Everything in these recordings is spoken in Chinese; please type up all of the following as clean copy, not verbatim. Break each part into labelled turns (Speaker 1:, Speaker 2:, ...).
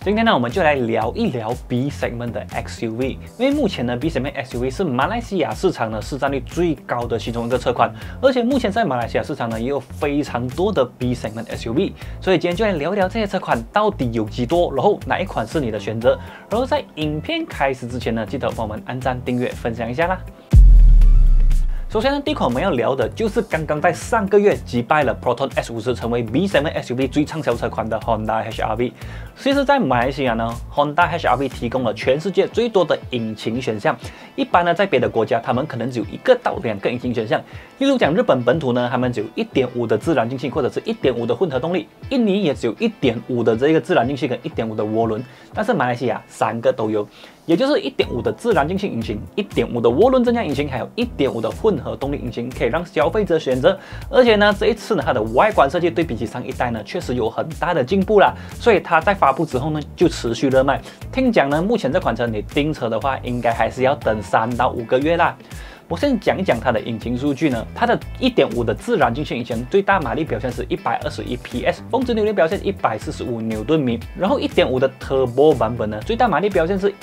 Speaker 1: 今天呢，我们就来聊一聊 B segment 的 XUV， 因为目前呢 B segment XUV 是马来西亚市场呢市占率最高的其中一个车款，而且目前在马来西亚市场呢也有非常多的 B segment SUV， 所以今天就来聊一聊这些车款到底有几多，然后哪一款是你的选择。然后在影片开始之前呢，记得帮我们按赞、订阅、分享一下啦。首先呢，第一款我们要聊的就是刚刚在上个月击败了 Proton S50， 成为 B segment SUV 最畅销车款的 Honda HR-V。其实，在马来西亚呢 ，Honda HR-V 提供了全世界最多的引擎选项。一般呢，在别的国家，他们可能只有1个到2个引擎选项。例如讲日本本土呢，他们只有 1.5 的自然进气或者是 1.5 的混合动力；印尼也只有 1.5 的这个自然进气跟 1.5 的涡轮。但是马来西亚3个都有。也就是 1.5 的自然进气引擎、1.5 的涡轮增压引擎，还有 1.5 的混合动力引擎，可以让消费者选择。而且呢，这一次呢，它的外观设计对比起上一代呢，确实有很大的进步啦。所以它在发布之后呢，就持续热卖。听讲呢，目前这款车你订车的话，应该还是要等3到5个月啦。我先讲一讲它的引擎数据呢，它的 1.5 的自然进气引擎最大马力表现是121 PS， 峰值扭力表现145牛顿米。然后 1.5 的 Turbo 版本呢，最大马力表现是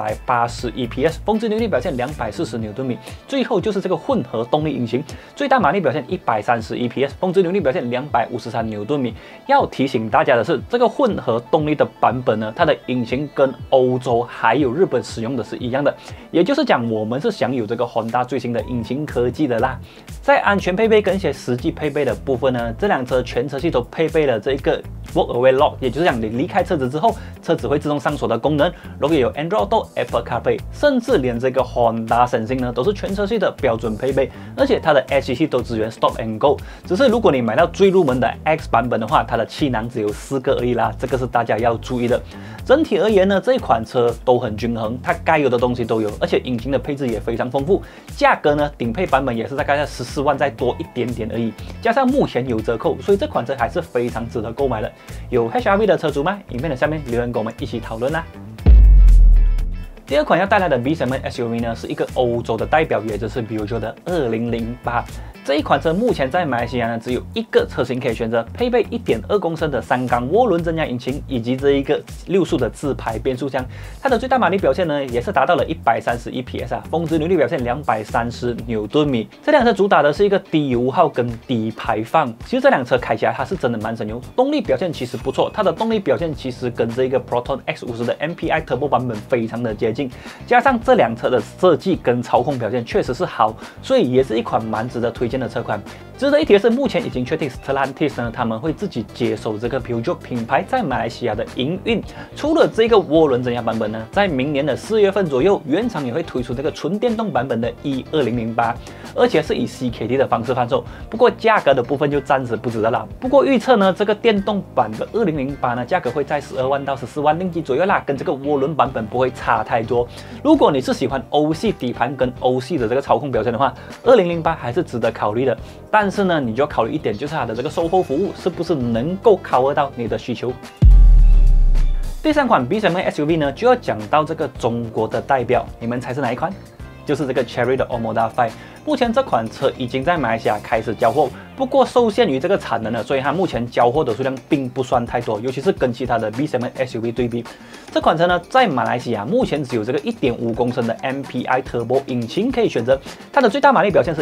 Speaker 1: 181 PS， 峰值扭力表现240牛顿米。最后就是这个混合动力引擎，最大马力表现131 PS， 峰值扭力表现253牛顿米。要提醒大家的是，这个混合动力的版本呢，它的引擎跟欧洲还有日本使用的是一样的，也就是讲我们是享有这个 Honda最新的引擎科技的啦。在安全配备跟一些实际配备的部分呢，这辆车全车系都配备了这个 Walk Away Lock， 也就是讲你离开车子之后，车子会自动上锁的功能。然后也有 Android Auto、Apple CarPlay， 甚至连这个 Honda Sensing 呢都是全车系的标准配备，而且它的 HEC 都支援 Stop and Go。只是如果你买到最入门的 X 版本的话，它的气囊只有4个而已啦，这个是大家要注意的。整体而言呢，这一款车都很均衡，它该有的东西都有，而且引擎的配置也非常丰富。价格呢，顶配版本也是大概在14万再多一点点而已，加上目前有折扣，所以这款车还是非常值得购买的。有 HR-V 的车主吗？影片的下面留言跟我们一起讨论啦。第二款要带来的 B segment SUV 呢，是一个欧洲的代表，也就是比如说的2008。这一款车目前在马来西亚呢，只有1个车型可以选择，配备 1.2 公升的3缸涡轮增压引擎，以及这一个6速的自排变速箱。它的最大马力表现呢，也是达到了131 PS 啊，峰值扭力表现230牛顿米。这辆车主打的是一个低油耗跟低排放。其实这辆车开起来它是真的蛮省油，动力表现其实不错。它的动力表现其实跟这个 Proton X50 的 MPI Turbo 版本非常的接近，加上这辆车的设计跟操控表现确实是好，所以也是一款蛮值得推荐的车款。值得一提的是，目前已经确定 Stellantis 呢，他们会自己接手这个 Peugeot 品牌在马来西亚的营运。除了这个涡轮增压版本呢，在明年的4月份左右，原厂也会推出这个纯电动版本的 E2008， 而且是以 CKD 的方式贩售。不过价格的部分就暂时不知道啦。不过预测呢，这个电动版的2008呢，价格会在12万到14万令吉左右啦，跟这个涡轮版本不会差太多。如果你是喜欢欧系底盘跟欧系的这个操控表现的话，2008还是值得考虑的。但是呢，你就要考虑一点，就是它的这个售后服务是不是能够 cover 到你的需求。第3款 B segment SUV 呢，就要讲到这个中国的代表，你们猜是哪一款？就是这个 Chery 的 Omoda 5。目前这款车已经在马来西亚开始交货，不过受限于这个产能呢，所以它目前交货的数量并不算太多，尤其是跟其他的 B segment SUV 对比。这款车呢，在马来西亚目前只有这个 1.5 公升的 MPI Turbo 引擎可以选择，它的最大马力表现是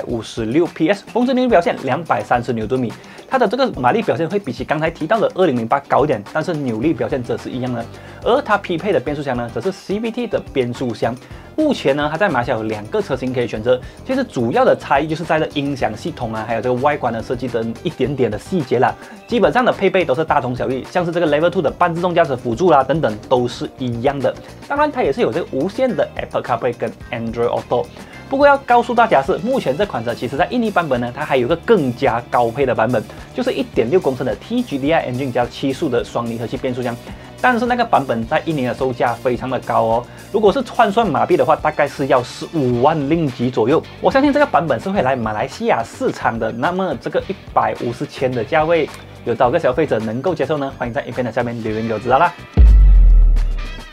Speaker 1: 156 PS， 峰值扭力表现230牛顿米。它的这个马力表现会比起刚才提到的2008高一点，但是扭力表现则是一样的。而它匹配的变速箱呢，则是 CVT 的变速箱。目前呢，它在马来西亚有2个车型可以选择，其实主要的差异就是在这音响系统啊，还有这个外观的设计等一点点的细节啦。基本上的配备都是大同小异，像是这个 Level 2的半自动驾驶辅助啦等等都是一样的。当然，它也是有这个无线的 Apple CarPlay 跟 Android Auto。不过要告诉大家是，目前这款车其实在印尼版本呢，它还有一个更加高配的版本，就是 1.6 公升的 TGDI engine 加7速的双离合器变速箱。但是那个版本在印尼的售价非常的高哦，如果是换算马币的话，大概是要15万令吉左右。我相信这个版本是会来马来西亚市场的，那么这个150千的价位，有多少个消费者能够接受呢？欢迎在影片的下面留言给我知道啦。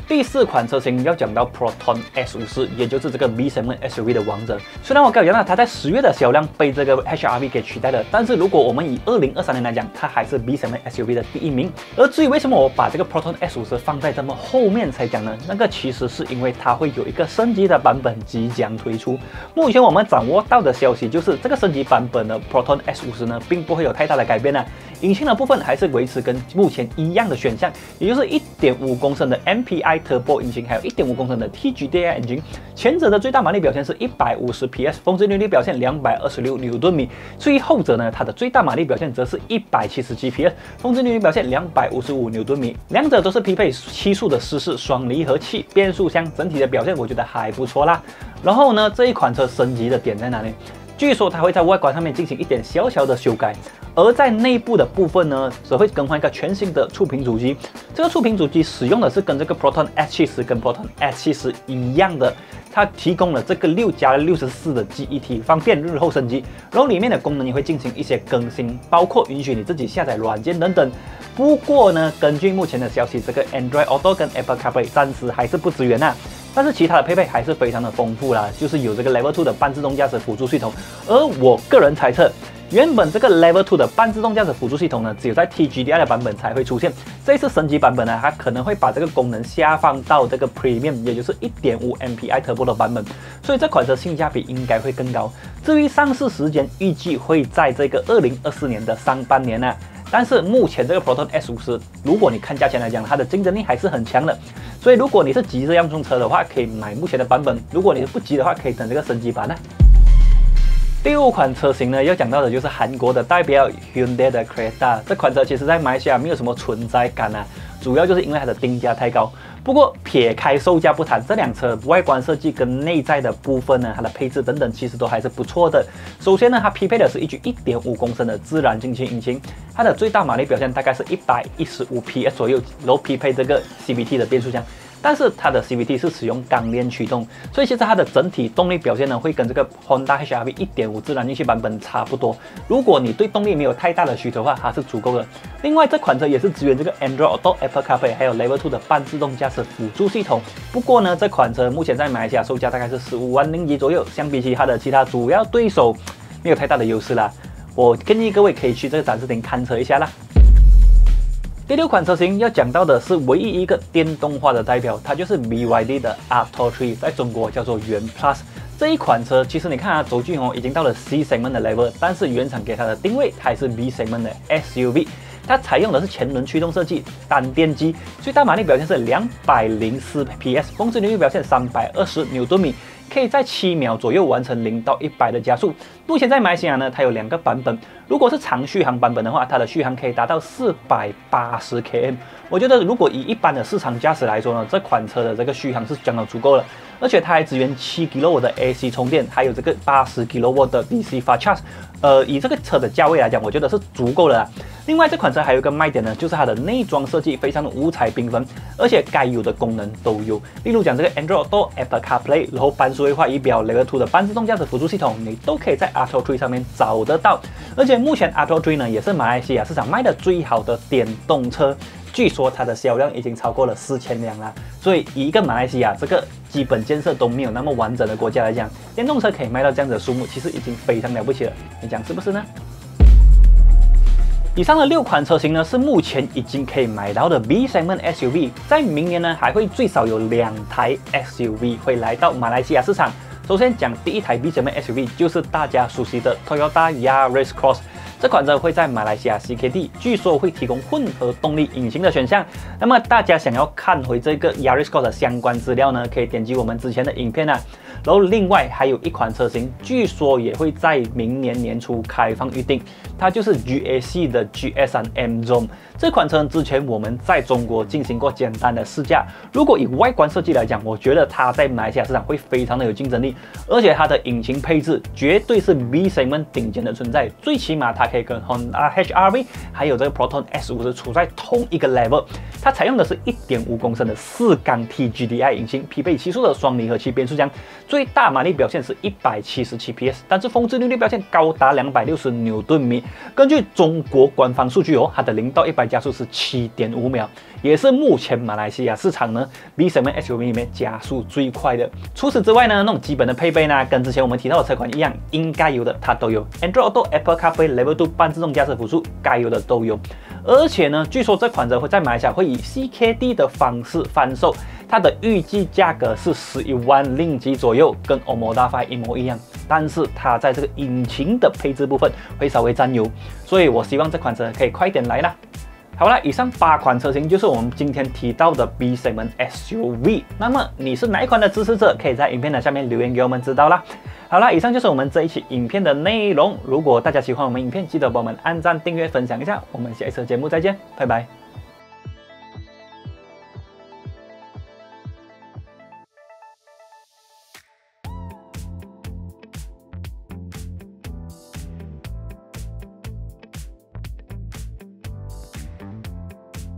Speaker 1: 第4款车型要讲到 Proton S50，也就是这个 B segment SUV 的王者。虽然我刚才讲到它在10月的销量被这个 HR-V 给取代了，但是如果我们以2023年来讲，它还是 B segment SUV 的第1名。而至于为什么我把这个 Proton S50放在这么后面才讲呢？那个其实是因为它会有一个升级的版本即将推出。目前我们掌握到的消息就是，这个升级版本的 Proton S50呢，并不会有太大的改变呢。引擎的部分还是维持跟目前一样的选项，也就是1.5公升的 MPI Turbo 引擎，还有1.5公升的 TGDI 引擎。前者的最大马力表现是150 PS， 峰值扭力表现226牛顿米。至于后者呢，它的最大马力表现则是177 PS， 峰值扭力表现255牛顿米。两者都是匹配7速的湿式双离合器变速箱，整体的表现我觉得还不错啦。然后呢，这一款车升级的点在哪里？据说它会在外观上面进行一点小小的修改，而在内部的部分呢，则会更换一个全新的触屏主机。这个触屏主机使用的是跟这个 Proton S70 跟 Proton S70 一样的，它提供了这个6+64的记忆体，方便日后升级。然后里面的功能也会进行一些更新，包括允许你自己下载软件等等。不过呢，根据目前的消息，这个 Android Auto 跟 Apple CarPlay 暂时还是不支援啊。但是其他的配备还是非常的丰富啦，就是有这个 Level 2的半自动驾驶辅助系统。而我个人猜测，原本这个 Level 2的半自动驾驶辅助系统呢，只有在 TGDI 的版本才会出现。这一次升级版本呢，它可能会把这个功能下放到这个 Premium， 也就是1.5 MPI Turbo 的版本，所以这款车性价比应该会更高。至于上市时间，预计会在这个2024年的上半年啊。但是目前这个 Proton S50， 如果你看价钱来讲，它的竞争力还是很强的。所以如果你是急着要用车的话，可以买目前的版本；如果你是不急的话，可以等这个升级版呢。第5款车型呢，要讲到的就是韩国的代表 Hyundai 的 Creta。这款车其实在马来西亚没有什么存在感啊，主要就是因为它的定价太高。不过撇开售价不谈，这辆车外观设计跟内在的部分呢，它的配置等等其实都还是不错的。首先呢，它匹配的是一具1.5公升的自然进气引擎，它的最大马力表现大概是115 PS 左右，然后匹配这个 CVT 的变速箱。但是它的 CVT 是使用钢链驱动，所以其实它的整体动力表现呢，会跟这个 Honda HR-V 1.5自然进气版本差不多。如果你对动力没有太大的需求的话，它是足够的。另外，这款车也是支援这个 Android Auto、Apple CarPlay 还有 Level 2的半自动驾驶辅助系统。不过呢，这款车目前在马来西亚售价大概是15万令吉左右，相比起它的其他主要对手，没有太大的优势啦。我建议各位可以去这个展示厅看车一下啦。第6款车型要讲到的是唯一一个电动化的代表，它就是 BYD 的 Atto 3，在中国叫做元 Plus。这一款车其实你看它轴距已经到了 C segment 的 level， 但是原厂给它的定位还是 B segment 的 SUV。它采用的是前轮驱动设计，单电机，最大马力表现是204 PS， 峰值扭力表现320牛顿米，可以在7秒左右完成0到100的加速。目前在马来西亚呢，它有2个版本。如果是长续航版本的话，它的续航可以达到480 km。我觉得如果以一般的市场驾驶来说呢，这款车的这个续航是相当足够了。而且它还支援7 kW 的 AC 充电，还有这个80 kW 的 DC Fast Charge。以这个车的价位来讲，我觉得是足够的啦。另外，这款车还有一个卖点呢，就是它的内装设计非常的五彩缤纷，而且该有的功能都有。例如讲这个 Android Auto、Apple CarPlay， 然后半数位化仪表、Level 2的半自动驾驶辅助系统，你都可以在 Atto 3上面找得到。而且目前 Atto 3呢，也是马来西亚市场卖的最好的电动车。据说它的销量已经超过了4000辆了，所以以一个马来西亚这个基本建设都没有那么完整的国家来讲，电动车可以卖到这样子的数目，其实已经非常了不起了。你讲是不是呢？以上的6款车型呢，是目前已经可以买到的 B segment SUV， 在明年呢，还会最少有2台 SUV 会来到马来西亚市场。首先讲第一台 B segment SUV， 就是大家熟悉的 Toyota Yaris Cross。这款车会在马来西亚 CKD， 据说会提供混合动力引擎的选项。那么大家想要看回这个 Yaris Cross 的相关资料呢，可以点击我们之前的影片啊。然后另外还有一款车型，据说也会在明年年初开放预定，它就是 GAC 的 GS3 M-Zone。这款车之前我们在中国进行过简单的试驾，如果以外观设计来讲，我觉得它在马来西亚市场会非常的有竞争力，而且它的引擎配置绝对是 B segment 顶尖的存在，最起码它可以跟 Honda HR-V 还有这个 Proton S50处在同一个 level。它采用的是1.5公升的4缸 TGDI 引擎，匹配7速的双离合器变速箱。 最大马力表现是177 PS， 但是峰值扭力表现高达260牛顿米。根据中国官方数据它的0到100加速是7.5秒，也是目前马来西亚市场呢 B segment SUV 里面加速最快的。除此之外呢，那种基本的配备呢，跟之前我们提到的车款一样，应该有的它都有 ，Android Auto、Apple CarPlay、Level 2半自动驾驶辅助，该有的都有。而且呢，据说这款车会在马来西亚会以 CKD 的方式贩售，它的预计价格是11万令吉左右，跟 Omoda 5一模一样。但是它在这个引擎的配置部分会稍微占优，所以我希望这款车可以快点来啦。好了，以上8款车型就是我们今天提到的 B segment SUV。那么你是哪一款的支持者？可以在影片的下面留言给我们知道啦。好了，以上就是我们这一期影片的内容。如果大家喜欢我们影片，记得帮我们按赞、订阅、分享一下。我们下一次节目再见，拜拜。